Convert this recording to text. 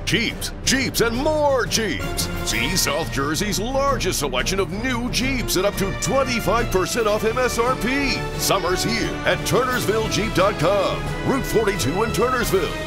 Jeeps, Jeeps, and more Jeeps. See South Jersey's largest selection of new Jeeps at up to 25% off MSRP. Summer's here at TurnersvilleJeep.com. Route 42 in Turnersville.